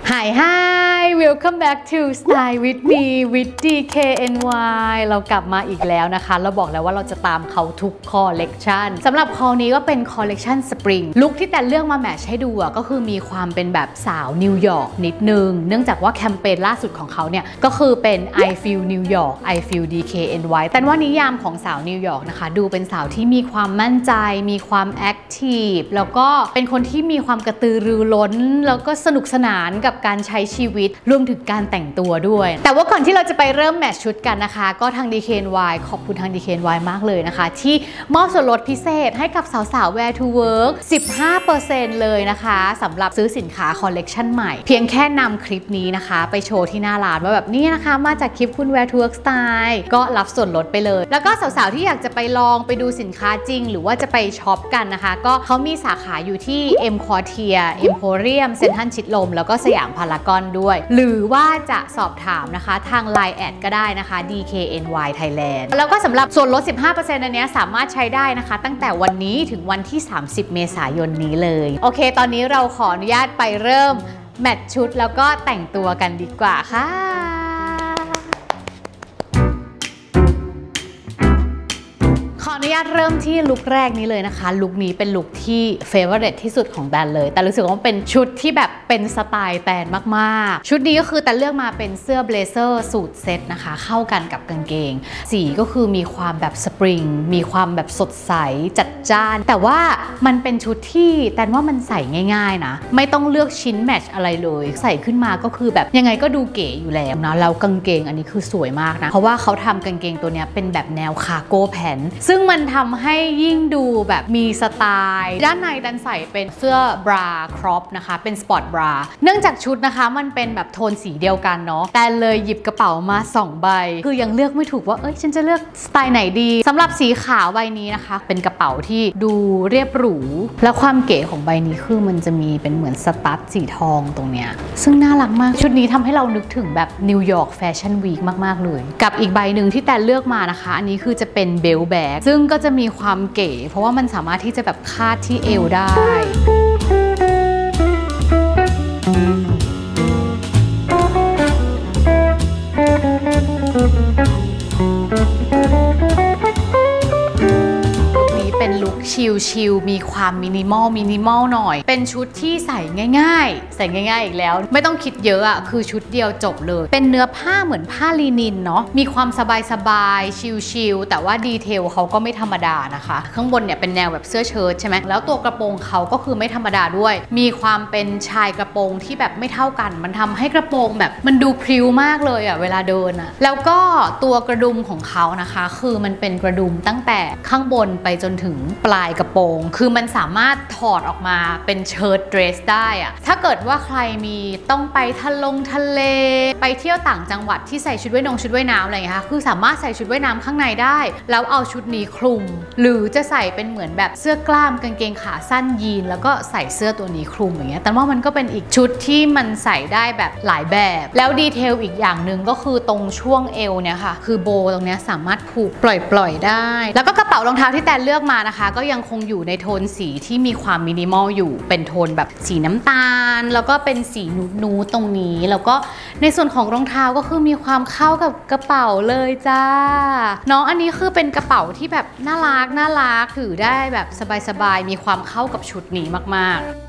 Hi welcome back to Style with me with DKNY เรากลับมาอีกแล้วนะคะเราบอกแล้วว่าเราจะตามเขาทุกคอลเลกชันสำหรับคอลนี้ก็เป็นคอลเลกชันสปริงลุคที่แต่เลือกมาแมทช์ให้ดูก็คือมีความเป็นแบบสาวนิวยอร์กนิดนึงเนื่องจากว่าแคมเปญล่าสุดของเขาเนี่ยก็คือเป็น I feel New York I feel DKNY แต่ว่านิยามของสาวนิวยอร์กนะคะดูเป็นสาวที่มีความมั่นใจมีความแอคทีฟแล้วก็เป็นคนที่มีความกระตือรือร้นแล้วก็สนุกสนานกับการใช้ชีวิตรวมถึงการแต่งตัวด้วยแต่ว่าก่อนที่เราจะไปเริ่มแมทช์ชุดกันนะคะก็ทาง DKNY ขอบคุณทาง DKNY มากเลยนะคะที่มอบส่วนลดพิเศษให้กับสาวๆ Wear to Work 15% เลยนะคะสำหรับซื้อสินค้าคอลเลกชันใหม่เพียงแค่นำคลิปนี้นะคะไปโชว์ที่หน้าร้านว่าแบบนี้นะคะมาจากคลิปคุณ Wear to Work Style ก็รับส่วนลดไปเลยแล้วก็สาวๆที่อยากจะไปลองไปดูสินค้าจริงหรือว่าจะไปช็อปกันนะคะก็เขามีสาขาอยู่ที่ M Quartier Emporium เซ็นทรัลชิดลมแล้วก็สยามพารากอนด้วยหรือว่าจะสอบถามนะคะทาง Line แอดก็ได้นะคะ DKNY Thailand แล้วก็สำหรับส่วนลด 15% อันนี้สามารถใช้ได้นะคะตั้งแต่วันนี้ถึงวันที่ 30 เมษายนนี้เลยโอเคตอนนี้เราขออนุญาตไปเริ่มแมทชุดแล้วก็แต่งตัวกันดีกว่าค่ะขออนุญาตเริ่มที่ลุคแรกนี้เลยนะคะลุคนี้เป็นลุคที่เฟเวอร์เรทที่สุดของแดนเลยแต่รู้สึกว่าเป็นชุดที่แบบเป็นสไตล์แตนมากๆชุดนี้ก็คือแต่เลือกมาเป็นเสื้อเบลเซอร์สูทเซ็ตนะคะเข้ากันกับกางเกงสีก็คือมีความแบบสปริงมีความแบบสดใสจัดจ้านแต่ว่ามันเป็นชุดที่แตนว่ามันใส่ง่ายๆนะไม่ต้องเลือกชิ้นแมทช์อะไรเลยใส่ขึ้นมาก็คือแบบยังไงก็ดูเก๋อยู่แล้วนะแล้วกางเกงอันนี้คือสวยมากนะเพราะว่าเขาทำกางเกงตัวนี้เป็นแบบแนวคาร์โก้แพนซึ่งมันทำให้ยิ่งดูแบบมีสไตล์ด้านในดันใส่เป็นเสื้อบราครอปนะคะเป็นสปอร์ตบราเนื่องจากชุดนะคะมันเป็นแบบโทนสีเดียวกันเนาะแต่เลยหยิบกระเป๋ามา2ใบคือยังเลือกไม่ถูกว่าฉันจะเลือกสไตล์ไหนดีสำหรับสีขาวใบนี้นะคะเป็นกระเป๋าที่ดูเรียบหรูและความเก๋ของใบนี้คือมันจะมีเป็นเหมือนสตั๊ดสีทองตรงเนี้ยซึ่งน่ารักมากชุดนี้ทำให้เรานึกถึงแบบนิวยอร์กแฟชั่นวีคมากๆเลยกับอีกใบหนึ่งที่แต่เลือกมานะคะอันนี้คือจะเป็นเบลแบกซึ่งก็จะมีความเก๋เพราะว่ามันสามารถที่จะแบบคาดที่เอวได้เป็นลุคชิลๆมีความมินิมอลหน่อยเป็นชุดที่ใส่ง่ายๆอีกแล้วไม่ต้องคิดเยอะอ่ะคือชุดเดียวจบเลยเป็นเนื้อผ้าเหมือนผ้าลีนินเนาะมีความสบายชิลๆแต่ว่าดีเทลเขาก็ไม่ธรรมดานะคะข้างบนเนี่ยเป็นแนวแบบเสื้อเชิ้ตใช่ไหมแล้วตัวกระโปรงเขาก็คือไม่ธรรมดาด้วยมีความเป็นชายกระโปรงที่แบบไม่เท่ากันมันทำให้กระโปรงแบบมันดูพริ้วมากเลยอ่ะเวลาเดินอ่ะแล้วก็ตัวกระดุมของเขานะคะคือมันเป็นกระดุมตั้งแต่ข้างบนไปจนถึงปลายกระโปรงคือมันสามารถถอดออกมาเป็นเชิ้ตเดรสได้อะถ้าเกิดว่าใครมีต้องไปทะเลไปเที่ยวต่างจังหวัดที่ใส่ชุดว่ายน้ำอะไรอย่างเงี้ยค่ะคือสามารถใส่ชุดว่ายน้ำข้างในได้แล้วเอาชุดนี้คลุมหรือจะใส่เป็นเหมือนแบบเสื้อกล้ามกางเกงขาสั้นยีนแล้วก็ใส่เสื้อตัวนี้คลุมอย่างเงี้ยแต่ว่ามันก็เป็นอีกชุดที่มันใส่ได้แบบหลายแบบแล้วดีเทลอีกอย่างหนึ่งก็คือตรงช่วงเอวเนี่ยค่ะคือโบตรงเนี้ยสามารถผูกปล่อยได้แล้วก็กระเป๋ารองเท้าที่แตนเลือกมานะคะก็ยังคงอยู่ในโทนสีที่มีความมินิมอลอยู่เป็นโทนแบบสีน้ำตาลแล้วก็เป็นสีนูดตรงนี้แล้วก็ในส่วนของรองเท้าก็คือมีความเข้ากับกระเป๋าเลยจ้าน้องอันนี้คือเป็นกระเป๋าที่แบบน่ารักถือได้แบบสบายๆมีความเข้ากับชุดนี้มากๆ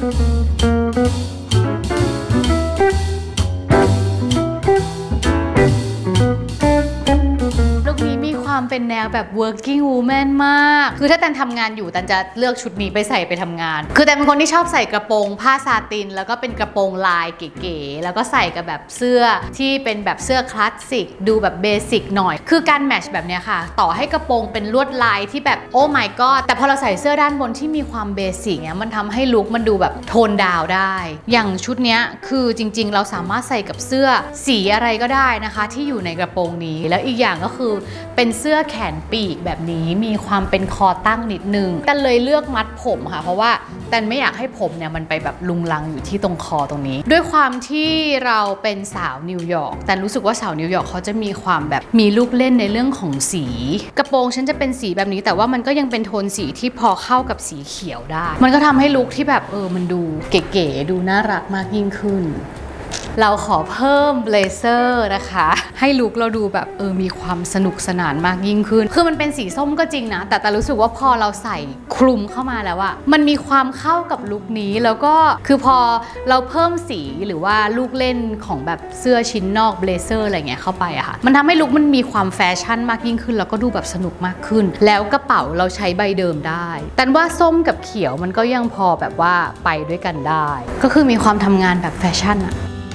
เป็นแนวแบบ working woman มากคือถ้าแตนทำงานอยู่แตนจะเลือกชุดนี้ไปใส่ไปทำงานคือแตนเป็นคนที่ชอบใส่กระโปรงผ้าซาตินแล้วก็เป็นกระโปรงลายเก๋ๆแล้วก็ใส่กับแบบเสื้อที่เป็นแบบเสื้อคลาสสิกดูแบบเบสิกหน่อยคือการแมทช์แบบเนี้ยค่ะต่อให้กระโปรงเป็นลวดลายที่แบบโอ้ my god แต่พอเราใส่เสื้อด้านบนที่มีความเบสิกเนี่ยมันทำให้ลุคมันดูแบบโทนดาวได้อย่างชุดเนี้ยคือจริงๆเราสามารถใส่กับเสื้อสีอะไรก็ได้นะคะที่อยู่ในกระโปรงนี้แล้วอีกอย่างก็คือเป็นเสื้อแขนปีกแบบนี้มีความเป็นคอตั้งนิดนึงแต่เลยเลือกมัดผมค่ะเพราะว่าแต่ไม่อยากให้ผมเนี่ยมันไปแบบลุงลังอยู่ที่ตรงคอตรงนี้ด้วยความที่เราเป็นสาวนิวยอร์กแต่รู้สึกว่าสาวนิวยอร์กเขาจะมีความแบบมีลูกเล่นในเรื่องของสีกระโปรงฉันจะเป็นสีแบบนี้แต่ว่ามันก็ยังเป็นโทนสีที่พอเข้ากับสีเขียวได้มันก็ทำให้ลุคที่แบบมันดูเก๋ๆดูน่ารักมากยิ่งขึ้นเราขอเพิ่มเบลเซอร์นะคะให้ลุคเราดูแบบมีความสนุกสนานมากยิ่งขึ้นคือมันเป็นสีส้มก็จริงนะแต่รู้สึกว่าพอเราใส่คลุมเข้ามาแล้วอะมันมีความเข้ากับลุคนี้แล้วก็คือพอเราเพิ่มสีหรือว่าลูกเล่นของแบบเสื้อชิ้นนอกเบลเซอร์อะไรเงี้ยเข้าไปอะค่ะมันทำให้ลุคมันมีความแฟชั่นมากยิ่งขึ้นแล้วก็ดูแบบสนุกมากขึ้นแล้วกระเป๋าเราใช้ใบเดิมได้แต่ว่าส้มกับเขียวมันก็ยังพอแบบว่าไปด้วยกันได้ก็คือมีความทำงานแบบแฟชั่นอะ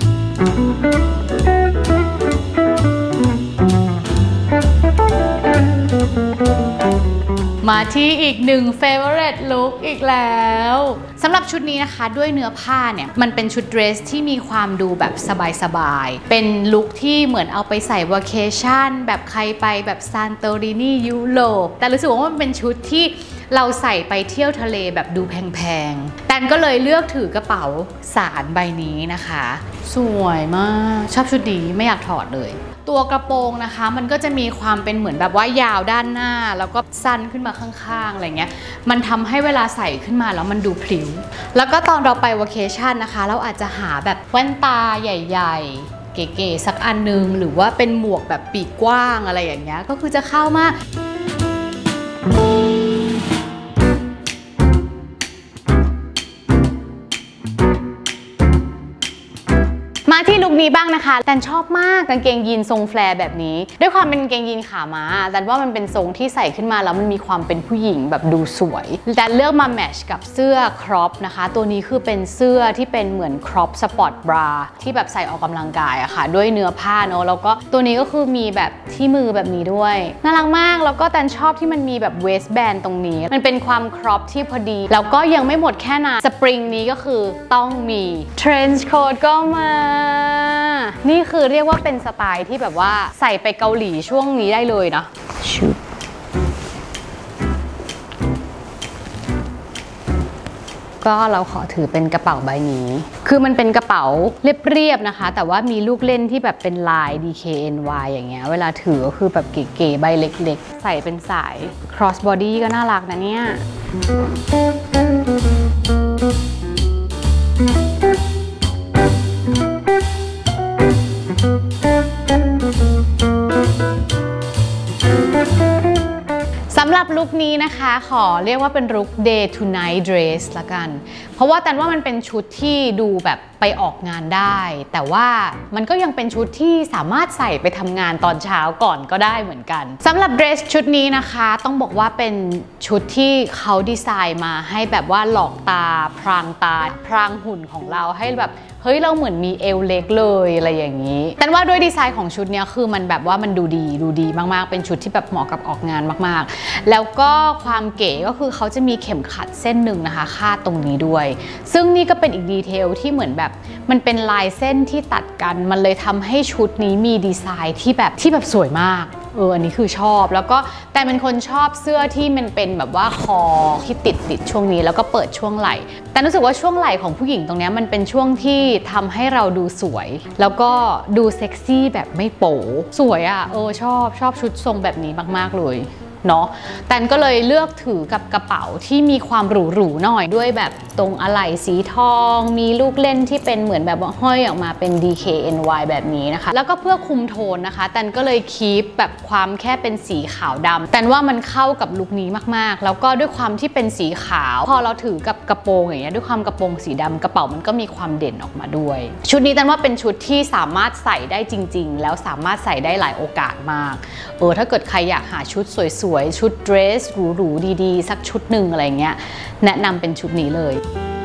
มาที่อีกหนึ่ง favorite look อีกแล้วสำหรับชุดนี้นะคะด้วยเนื้อผ้าเนี่ยมันเป็นชุดเดรสที่มีความดูแบบสบายๆเป็นลุคที่เหมือนเอาไปใส่วาเคชั่นแบบใครไปแบบซานโตรินียุโรปแต่รู้สึกว่ามันเป็นชุดที่เราใส่ไปเที่ยวทะเลแบบดูแพงๆแตนก็เลยเลือกถือกระเป๋าสารใบนี้นะคะสวยมากชอบชุดนี้ไม่อยากถอดเลยตัวกระโปรงนะคะมันก็จะมีความเป็นเหมือนแบบว่ายาวด้านหน้าแล้วก็สั้นขึ้นมาข้างๆอะไรเงี้ยมันทำให้เวลาใส่ขึ้นมาแล้วมันดูพลิ้วแล้วก็ตอนเราไปวาเคชั่นนะคะเราอาจจะหาแบบแว่นตาใหญ่ๆเก๋ๆสักอันนึงหรือว่าเป็นหมวกแบบปีกกว้างอะไรอย่างเงี้ยก็คือจะเข้ามากมาที่ลุคนี้บ้างนะคะแตนชอบมากกางเกงยีนทรงแฟร์แบบนี้ด้วยความเป็นกางเกงยีนขาม้าแตนว่ามันเป็นทรงที่ใส่ขึ้นมาแล้วมันมีความเป็นผู้หญิงแบบดูสวยแตนเลือกมาแมทช์กับเสื้อครอปนะคะตัวนี้คือเป็นเสื้อที่เป็นเหมือนครอปสปอร์ตบราที่แบบใส่ออกกำลังกายอะค่ะด้วยเนื้อผ้าเนอะแล้วก็ตัวนี้ก็คือมีแบบที่มือแบบนี้ด้วยน่ารักมากแล้วก็แตนชอบที่มันมีแบบเวสแบนตรงนี้มันเป็นความครอปที่พอดีแล้วก็ยังไม่หมดแค่นั้นสปริงนี้ก็คือต้องมีเทรนช์โค้ทก็มานี่คือเรียกว่าเป็นสไตล์ที่แบบว่าใส่ไปเกาหลีช่วงนี้ได้เลยนะชุดก็เราขอถือเป็นกระเป๋าใบนี้คือมันเป็นกระเป๋าเรียบๆนะคะแต่ว่ามีลูกเล่นที่แบบเป็นลาย DKNY อย่างเงี้ยเวลาถือก็คือแบบเก๋ๆใบเล็กๆใส่เป็นสาย cross body ก็น่ารักนะเนี่ยสำหรับลุคนี้นะคะขอเรียกว่าเป็นลุค day to night dress ละกันเพราะว่าแตนว่ามันเป็นชุดที่ดูแบบไปออกงานได้แต่ว่ามันก็ยังเป็นชุดที่สามารถใส่ไปทำงานตอนเช้าก่อนก็ได้เหมือนกันสำหรับเดรสชุดนี้นะคะต้องบอกว่าเป็นชุดที่เขาดีไซน์มาให้แบบว่าหลอกตาพรางตาพรางหุ่นของเราให้แบบเฮ้ยเราเหมือนมีเอวเล็กเลยอะไรอย่างนี้แต่ว่าด้วยดีไซน์ของชุดนี้คือมันแบบว่ามันดูดีมากๆเป็นชุดที่แบบเหมาะกับออกงานมากๆแล้วก็ความเก๋ก็คือเขาจะมีเข็มขัดเส้นหนึ่งนะคะคาดตรงนี้ด้วยซึ่งนี่ก็เป็นอีกดีเทลที่เหมือนแบบมันเป็นลายเส้นที่ตัดกันมันเลยทำให้ชุดนี้มีดีไซน์ที่แบบสวยมากอันนี้คือชอบแล้วก็แต่เป็นคนชอบเสื้อที่มันเป็นแบบว่าคอที่ติดช่วงนี้แล้วก็เปิดช่วงไหล่แต่รู้สึกว่าช่วงไหล่ของผู้หญิงตรงนี้มันเป็นช่วงที่ทำให้เราดูสวยแล้วก็ดูเซ็กซี่แบบไม่โป๋สวยอ่ะชอบชุดทรงแบบนี้มากๆเลยเนาะแตนก็เลยเลือกถือกับกระเป๋าที่มีความหรูๆหน่อยด้วยแบบตรงอะไหล่สีทองมีลูกเล่นที่เป็นเหมือนแบบห้อยออกมาเป็น DKNY แบบนี้นะคะแล้วก็เพื่อคุมโทนนะคะแตนก็เลยคีปแบบความแค่เป็นสีขาวดำแตนว่ามันเข้ากับลุคนี้มากๆแล้วก็ด้วยความที่เป็นสีขาวพอเราถือกับกระโปรงอย่างเงี้ยด้วยความกระโปรงสีดำกระเป๋ามันก็มีความเด่นออกมาด้วยชุดนี้แตนว่าเป็นชุดที่สามารถใส่ได้จริงๆแล้วสามารถใส่ได้หลายโอกาสมากถ้าเกิดใครอยากหาชุดสวยชุดเดรสหรูๆดีๆสักชุดหนึ่งอะไรเงี้ยแนะนำเป็นชุดนี้เลย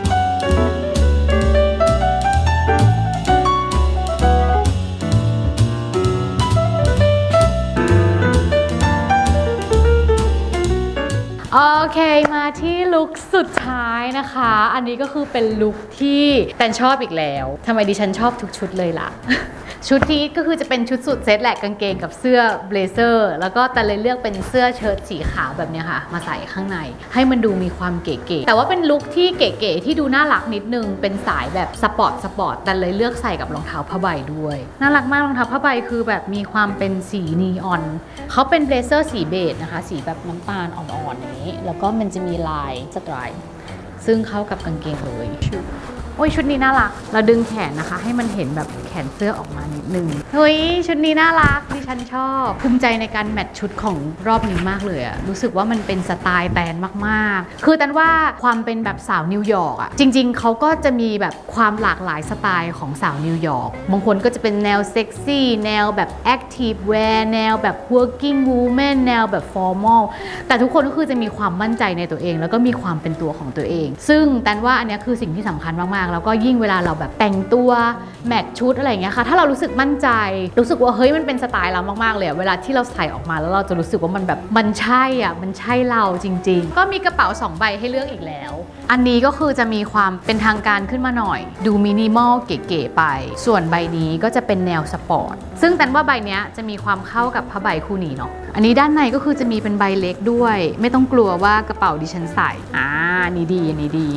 โอเคมาที่ลุคสุดท้ายนะคะอันนี้ก็คือเป็นลุคที่แตนชอบอีกแล้วทำไมดิฉันชอบทุกชุดเลยล่ะ ชุดนี้ก็คือจะเป็นชุดสุดเซตแหละกางเกงกับเสื้อเบลเซอร์แล้วก็แต่เลยเลือกเป็นเสื้อเชิ้ตสีขาวแบบนี้ค่ะมาใส่ข้างในให้มันดูมีความเก๋ๆแต่ว่าเป็นลุคที่เก๋ๆที่ดูน่ารักนิดนึงเป็นสายแบบสปอร์ตแต่เลยเลือกใส่กับรองเท้าผ้าใบด้วยน่ารักมากรองเท้าผ้าใบคือแบบมีความเป็นสีนีออนเขาเป็นเบลเซอร์สีเบจนะคะสีแบบน้ำตาลอ่อนๆอย่างนี้แล้วก็มันจะมีลายสไตล์ซึ่งเข้ากับกางเกงเลยโอ้ยชุดนี้น่ารักเราดึงแขนนะคะให้มันเห็นแบบแขนเสื้อออกมานิดนึงเฮ้ยชุดนี้น่ารักดิฉันชอบภูมิใจในการแมทชุดของรอบนี้มากเลยอะรู้สึกว่ามันเป็นสไตล์แตนมากๆคือแตนว่าความเป็นแบบสาวนิวยอร์กอะจริงๆเขาก็จะมีแบบความหลากหลายสไตล์ของสาวนิวยอร์กบางคนก็จะเป็นแนวเซ็กซี่แนวแบบแอคทีฟแวร์แนวแบบ working woman แนวแบบ formal แต่ทุกคนก็คือจะมีความมั่นใจในตัวเองแล้วก็มีความเป็นตัวของตัวเองซึ่งแตนว่าอันนี้คือสิ่งที่สำคัญมากๆแล้วก็ยิ่งเวลาเราแบบแต่งตัวแมทชุดอะไรอย่างเงี้ยค่ะถ้าเรารู้สึกมั่นใจรู้สึกว่าเฮ้ยมันเป็นสไตล์เรามากๆเลยเวลาที่เราใส่ออกมาแล้วเราจะรู้สึกว่ามันแบบมันใช่อ่ะมันใช่เราจริงๆก็มีกระเป๋า2ใบให้เลือกอีกแล้วอันนี้ก็คือจะมีความเป็นทางการขึ้นมาหน่อยดูมินิมอลเก๋ๆไปส่วนใบนี้ก็จะเป็นแนวสปอร์ตซึ่งแตนว่าใบนี้จะมีความเข้ากับผ้าใบคู่นี้เนาะอันนี้ด้านในก็คือจะมีเป็นใบเล็กด้วยไม่ต้องกลัวว่ากระเป๋าดิฉันใส่อันนี้ดีอันนี้ดี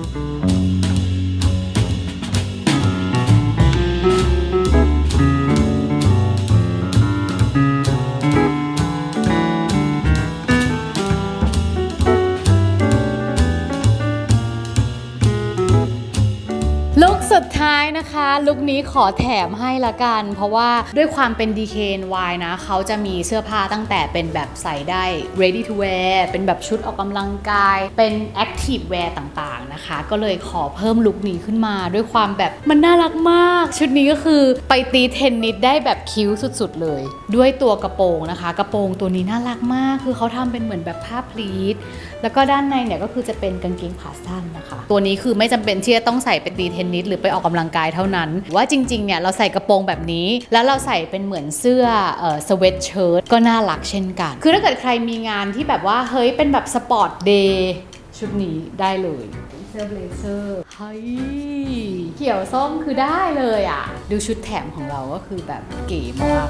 ลุคสุดท้ายนะคะลุคนี้ขอแถมให้ละกันเพราะว่าด้วยความเป็น DKNY นะเขาจะมีเสื้อผ้าตั้งแต่เป็นแบบใส่ได้ ready to wear เป็นแบบชุดออกกำลังกายเป็น active wear ต่างๆนะคะก็เลยขอเพิ่มลุคนี้ขึ้นมาด้วยความแบบมันน่ารักมากชุดนี้ก็คือไปตีเทนนิสได้แบบคิ้วสุดๆเลยด้วยตัวกระโปรงนะคะกระโปรงตัวนี้น่ารักมากคือเขาทำเป็นเหมือนแบบผ้าพลีทแล้วก็ด้านในเนี่ยก็คือจะเป็นกางเกงขาสั้นนะคะตัวนี้คือไม่จำเป็นที่จะต้องใส่ไปตีเทนนิสหรือไปออกกำลังกายเท่านั้นว่าจริงๆเนี่ยเราใส่กระโปรงแบบนี้แล้วเราใส่เป็นเหมือนเสื้อสเวตเชิ้ตก็น่ารักเช่นกันคือถ้าเกิดใครมีงานที่แบบว่าเฮ้ยเป็นแบบสปอร์ตเดย์ชุดนี้ได้เลยเสื้อเบลเซอร์เฮ้ยเขียวส้มคือได้เลยอ่ะดูชุดแถมของเราก็คือแบบเก๋มาก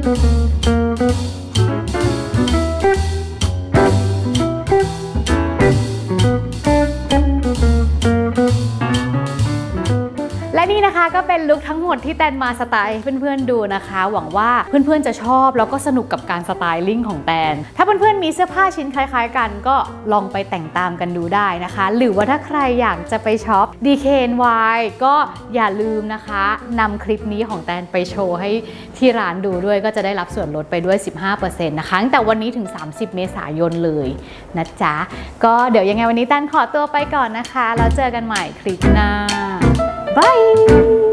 และนี่นะคะก็เป็นลุคทั้งหมดที่แตนมาสไตล์ให้เพื่อนๆดูนะคะหวังว่าเพื่อนๆจะชอบแล้วก็สนุกกับการสไตลิ่งของแตนถ้าเพื่อนๆมีเสื้อผ้าชิ้นคล้ายๆกันก็ลองไปแต่งตามกันดูได้นะคะหรือว่าถ้าใครอยากจะไปช็อป DKNY ก็อย่าลืมนะคะนำคลิปนี้ของแตนไปโชว์ให้ที่ร้านดูด้วยก็จะได้รับส่วนลดไปด้วย 15% นะคะตั้งแต่วันนี้ถึง30เมษายนเลยนะจ๊ะก็เดี๋ยวยังไงวันนี้แตนขอตัวไปก่อนนะคะแล้วเจอกันใหม่คลิปหน้าBye!